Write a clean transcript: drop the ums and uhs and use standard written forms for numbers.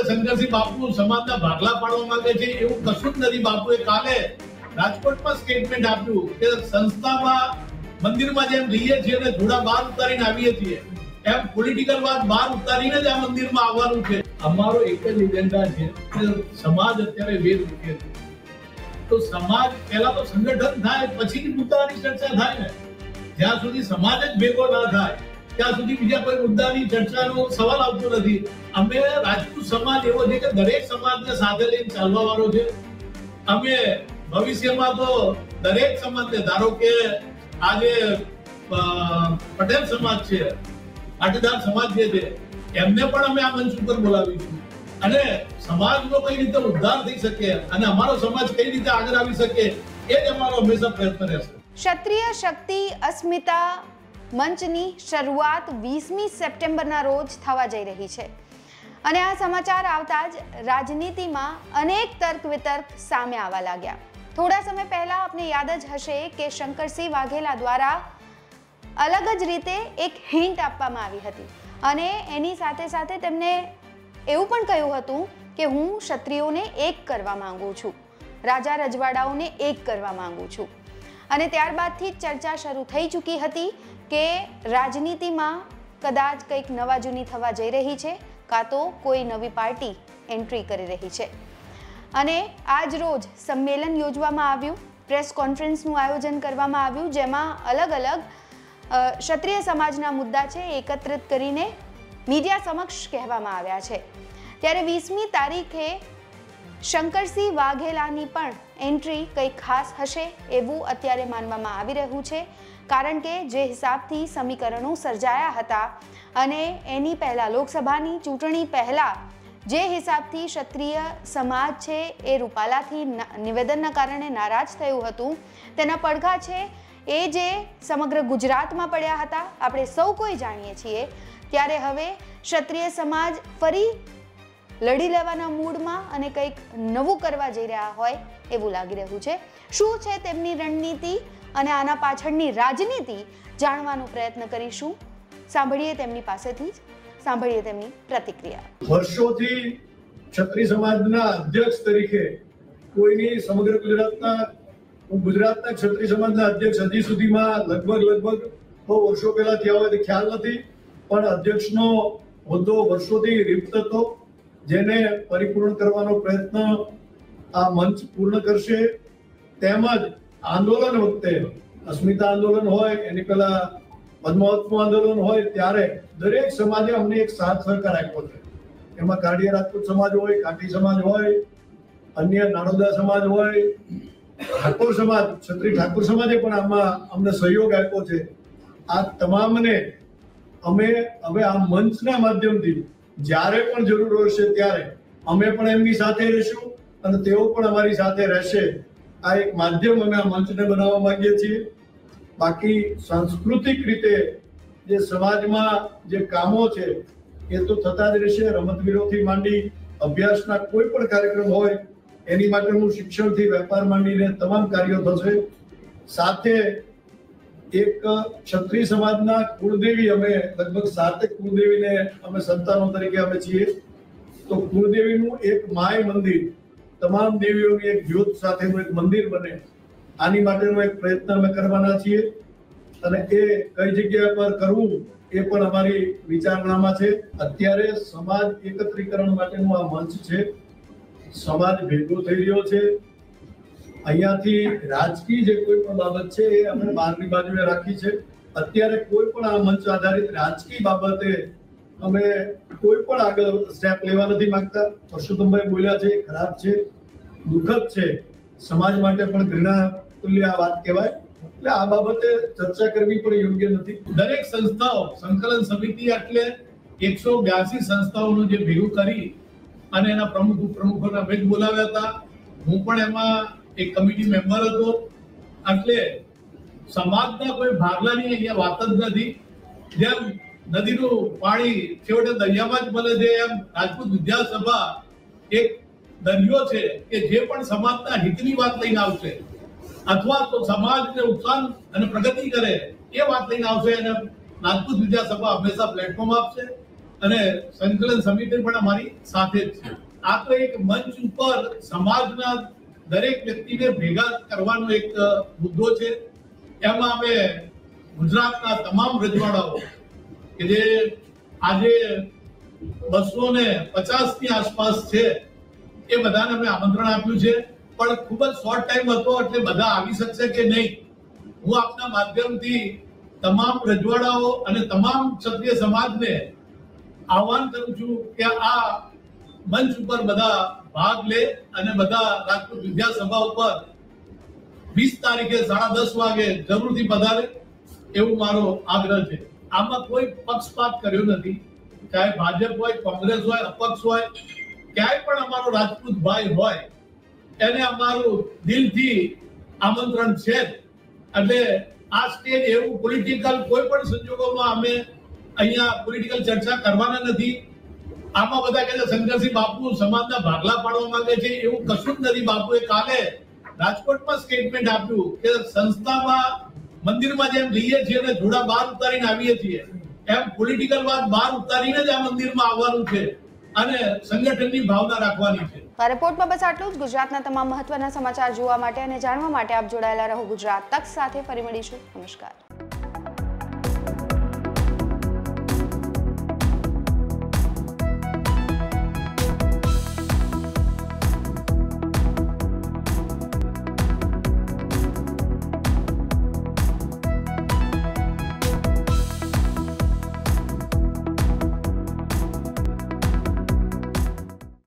શંકરસિંહ બાપુ સમાજના ભાગલા પાડવા માંગે છે એવું કશું જ નથી. બાપુએ કાલે રાજકોટમાં સ્ટેટમેન્ટ આપ્યું કે સંસ્થામાં મંદિરમાં જેમ રહીએ છીએ અને જોડા બહાર ઉતારીને આવીએ છીએ એમ પોલિટિકલ વાત બહાર ઉતારીને જ આ મંદિરમાં આવવાનું છે. અમારો એક જ એજન્ડા છે કે સમાજ અત્યારે વેર મૂકે છે તો સમાજ પહેલા તો સંગઠન થાય પછી મુદ્દાની ચર્ચા થાય ને. જ્યાં સુધી સમાજ જ ભેગો ના થાય ત્યાં સુધી બીજા કોઈ મુદ્દાની ચર્ચાનો સવાલ આવતો નથી. અમે રાજપૂત સમાજ એવો છે કે દરેક સમાજને સાથે લઈને ચાલવા વાળો છે. અમે ભવિષ્યમાં તો દરેક સમાજને, ધારો કે આજે પટેલ સમાજ છે, પાટીદાર સમાજ જે છે એમને પણ અમે આ મંચ ઉપર બોલાવીશું અને સમાજનો કઈ રીતે ઉદ્ધાર થઈ શકે અને અમારો સમાજ કઈ રીતે આગળ આવી શકે એ જ અમારો હંમેશા પ્રયત્ન રહેશે. ક્ષત્રિય શક્તિ અસ્મિતા મંચની શરૂઆત 20મી સપ્ટેમ્બરના રોજ થવા જઈ રહી છે અને આ સમાચાર આવતા જ રાજનીતિમાં અનેક તર્ક વિતર્ક સામે આવવા લાગ્યા. થોડા સમય પહેલા આપને યાદ જ હશે કે શંકરસિંહ વાઘેલા દ્વારા અલગ જ રીતે એક હિન્ટ આપવામાં આવી હતી અને એની સાથે સાથે તેમણે એવું પણ કહ્યું હતું કે હું ક્ષત્રિયોને એક કરવા માંગુ છું, રાજા રજવાડાઓને એક કરવા માંગુ છું. અને ત્યારબાદથી જ ચર્ચા શરૂ થઈ ચૂકી હતી કે રાજનીતિમાં કદાચ કંઈક નવા જૂની થવા જઈ રહી છે કાં તો કોઈ નવી પાર્ટી એન્ટ્રી કરી રહી છે. અને આજ રોજ સંમેલન યોજવામાં આવ્યું, પ્રેસ કોન્ફરન્સનું આયોજન કરવામાં આવ્યું જેમાં અલગ અલગ ક્ષત્રિય સમાજના મુદ્દા છે એકત્રિત કરીને મીડિયા સમક્ષ કહેવામાં આવ્યા છે. ત્યારે 20મી તારીખે શંકરસિંહ વાઘેલાની પણ એન્ટ્રી કંઈ ખાસ હશે એવું અત્યારે માનવામાં આવી રહ્યું છે. કારણ કે જે હિસાબથી સમીકરણો સર્જાયા હતા અને એની પહેલાં લોકસભાની ચૂંટણી પહેલાં જે હિસાબથી ક્ષત્રિય સમાજ છે એ રૂપાલાથી નિવેદનના કારણે નારાજ થયું હતું તેના પડઘા છે એ જે સમગ્ર ગુજરાતમાં પડ્યા હતા આપણે સૌ કોઈ જાણીએ છીએ. ત્યારે હવે ક્ષત્રિય સમાજ ફરી લડી લેવાના મૂડમાં અને કંઈક નવું કરવા જઈ રહ્યા હોય એવું લાગી રહ્યું છે. શું છે તેમની રણનીતિ અને આના પાછળની રાજનીતિ જાણવાનો પ્રયત્ન કરીશું. સાંભળીએ તેમની પાસેથી જ, સાંભળીએ તેમની પ્રતિક્રિયા. વર્ષોથી ક્ષત્રિય સમાજના અધ્યક્ષ તરીકે કોઈની સમગ્ર ગુજરાતના ક્ષત્રિય સમાજના અધ્યક્ષ હજી સુધીમાં લગભગ બહુ વર્ષો પહેલા થયા હોય તો ખ્યાલ નથી, પણ અધ્યક્ષનો હોદ્દો વર્ષોથી રિક્ત હતો જેને પરિપૂર્ણ કરવાનો પ્રયત્ન આ મંચ પૂર્ણ કરશે. તેમજ આંદોલન વખતે અસ્મિતા આંદોલન હોય, એની પહેલા પદ્માવતનું આંદોલન હોય ત્યારે દરેક સમાજે અમને એક સાથ સહકાર આપ્યો છે. એમાં કાઢિયા રાજપૂત સમાજ હોય, કાઠી સમાજ હોય, અન્ય નાડોદા સમાજ હોય, ઠાકોર સમાજ, ક્ષત્રિય ઠાકોર સમાજે પણ આમાં અમને સહયોગ આપ્યો છે. આ તમામને અમે હવે આ મંચના માધ્યમથી જ્યારે પણ જરૂર હશે ત્યારે અમે પણ એમની સાથે રહીશું અને તેઓ પણ અમારી સાથે રહેશે. આ એક માધ્યમ અમે આ મંચને બનાવવા માંગીએ છીએ. બાકી સાંસ્કૃતિક રીતે જે સમાજમાં જે કામો છે એ તો થતા જ રહેશે. રમતવીરોથી માંડી અભ્યાસના કોઈ પણ કાર્યક્રમ હોય એની માટેનું શિક્ષણથી વેપાર માંડીને તમામ કાર્યો થશે. સાથે એક ક્ષત્રિય સમાજના કુળદેવી અમે લગભગ 7 કુળદેવીને અમે સંતાનો તરીકે અમે છીએ. તો કુળદેવીનું એક માય મંદિર, તમામ દેવીઓની એક જ્યોત સાથેનું એક મંદિર બને, આની માટેનો એક પ્રયત્ન અમે કરવાના છીએ. અને એ કઈ જગ્યા પર કરવું એ પણ અમારી વિચારણામાં છે. અત્યારે સમાજ એકત્રીકરણ માટેનું આ મંચ છે. સમાજ ભેગો થઈ રહ્યો છે. અહીંયાથી રાજકીય જે કોઈ પણ બાબત છે એ અમે બહારની બાજુએ રાખી છે. અત્યારે કોઈ પણ આ મંચ આધારિત રાજકીય બાબતે અમે કોઈ પણ આગળ સ્ટેપ લેવા નથી માંગતા. પરસોત્તમભાઈ બોલ્યા છે, ખરાબ છે, દુઃખદ છે, સમાજ માટે પણ ઘૃણા તુલ્ય આ વાત કહેવાય. એટલે આ બાબતે ચર્ચા કરવી પણ યોગ્ય નથી. દરેક સંસ્થાઓ સંકલન સમિતિ એટલે 182 સંસ્થાઓનું જે ભેગું કરી અને એના પ્રમુખોને અમે જ બોલાવ્યા હતા. હું પણ એમાં એક કમિટી મેમ્બર હતો. એટલે સમાજના કોઈ ભાગલાની અહીંયા વાત જ નથી. જેમ નદીનું પાણી છેવટે દરિયામાં જ મળે છે એમ રાજપૂત વિદ્યાસભા એક દરિયો છે કે જે પણ સમાજના હિતની વાત લઈને આવશે અથવા તો સમાજને ઉત્થાન અને પ્રગતિ કરે એ વાત લઈને આવશે અને રાજપૂત વિદ્યાસભા હંમેશા પ્લેટફોર્મ આપશે. અને સંકલન સમિતિ પણ અમારી સાથે જ છે. આ તો એક મંચ ઉપર સમાજના દરેક વ્યક્તિને ભેગા કરવાનો એક મુદ્દો છે. એમાં અમે ગુજરાતના તમામ રજવાડાઓ કે જે આજે 250 ની આસપાસ છે એ બધાને અમે આમંત્રણ આપ્યું છે, પણ ખૂબ જ શોર્ટ ટાઈમ હતો એટલે બધા આવી શકશે કે નહીં. હું આપના માધ્યમથી તમામ રજવાડાઓ અને તમામ ક્ષત્રિય સમાજને આહ્વાન કરું છું કે આ મંચ ઉપર બધા ભાગ લે અને બધા રાજપૂત વિદ્યાસભા ઉપર 20 તારીખે 10:30 વાગે જરૂરથી પધારે એવું મારો આગ્રહ છે. આમાં કોઈ પક્ષપાત કર્યો નથી, ચાહે ભાજપ હોય, કોંગ્રેસ હોય, અપક્ષ હોય, ક્યાંય પણ અમારો રાજપૂત ભાઈ હોય એને અમારું દિલથી આમંત્રણ છે. એટલે આ સ્ટેજ એવું પોલિટિકલ કોઈ પણ સંજોગોમાં અમે અહીંયા પોલિટિકલ ચર્ચા કરવાના નથી. આમાં બધા કહે છે શંકરસિંહ બાપુ સમાજના ભાગલા પાડવા માંગે છે, એવું કશું જ નથી. બાપુએ કાલે રાજકોટમાં સ્ટેટમેન્ટ આપ્યું કે સંસ્થામાં મંદિરમાં જેમ લઈએ છીએ અને જોડા બહાર ઉતારીને આવીએ છીએ એમ પોલિટિકલ વાત બહાર ઉતારીને જ આ મંદિરમાં આવવાનું છે અને સંગઠનની ભાવના રાખવાની છે. આ રિપોર્ટમાં બસ આટલું જ. ગુજરાતના તમામ મહત્વના સમાચાર જોવા માટે અને જાણવા માટે આપ જોડાયેલા રહો ગુજરાત તક સાથે. ફરી મળીશું. નમસ્કાર.